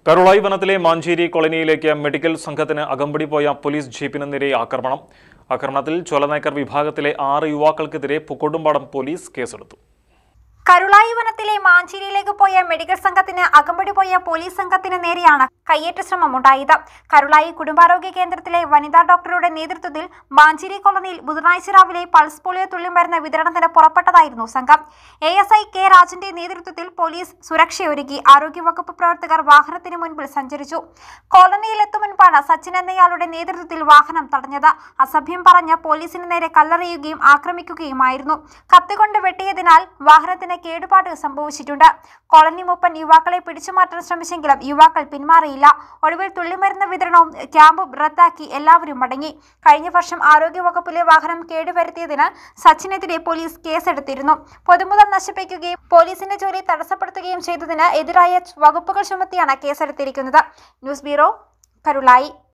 കരുളായി വനത്തിലെ മാഞ്ചേരി കോളനിയിലേക്ക് മെഡിക്കൽ സംഘത്തിന് അകമ്പടി പോയ പോലീസ് ജീപ്പിന് നേരെ ആക്രമണത്തിൽ ചോലനായ്ക്കർ വിഭാഗത്തിലെ 6 യുവാക്കൾക്കെതിരെ പൂക്കോട്ടുംപാടം പോലീസ് കേസെടുത്തു. കരുളായി വനത്തിലെ മാഞ്ചേരിയിലേക്ക് പോയ മെഡിക്കൽ സംഘത്തിന് അകമ്പടി പോയ പോലീസ് സംഘത്തിന് നേരെയാണ് കയ്യേറ്റ ശ്രമം ഉണ്ടായത്. കരുളായി കുടുംബാരോഗ്യ കേന്ദ്രത്തിലെ വനിതാ ഡോക്ടറുടെ നേതൃത്വത്തിൽ മാഞ്ചേരി കോളനിയിൽ ബുധനാഴ്ച രാവിലെ പൾസ് പോളിയോ തുള്ളിമരുന്ന് വിതരണത്തിന് പുറപ്പെട്ടതായിരുന്നു സംഘം. ASI കെ രാജന്റെ നേതൃത്വത്തിൽ പോലീസ് സുരക്ഷയൊരുക്കി. ആരോഗ്യവകുപ്പ് പ്രവർത്തകർ വാഹനത്തിന് മുൻപിൽ സഞ്ചരിച്ചു. കോളനിയിലെത്തും മുൻപാണ് സച്ചിൻ എന്നയാളുടെ നേതൃത്വത്തിൽ വാഹനം തടഞ്ഞത്. അസഭ്യം പറഞ്ഞ് പോലീസിന് നേരെ കല്ലെറിയുകയും ആക്രമിക്കുകയുമായിരുന്നു. കത്തികൊണ്ട് വെട്ടിയതിനാൽ വാഹനത്തിന് കേടുപാട് സംഭവിച്ചിട്ടുണ്ട്. കോളനി മൂപ്പൻ യുവാക്കളെ പിടിച്ചുമാറ്റാൻ ശ്രമിച്ചെങ്കിലും യുവാക്കൾ പിന്മാറിയില്ല. ഒടുവിൽ തുള്ളിമരുന്ന് വിതരണവും ക്യാമ്പും റദ്ദാക്കി എല്ലാവരും മടങ്ങി. കഴിഞ്ഞ വർഷം ആരോഗ്യവകുപ്പിലെ വാഹനം കേടുവരുത്തിയതിന് സച്ചിനെതിരെ പോലീസ് കേസെടുത്തിരുന്നു. പൊതുമുതൽ നശിപ്പിക്കുകയും പോലീസിന്റെ ജോലി തടസ്സപ്പെടുത്തുകയും ചെയ്തതിന് എതിരായ വകുപ്പുകൾ ചുമത്തിയാണ് കേസെടുത്തിരിക്കുന്നത്. News bureau, Karulai.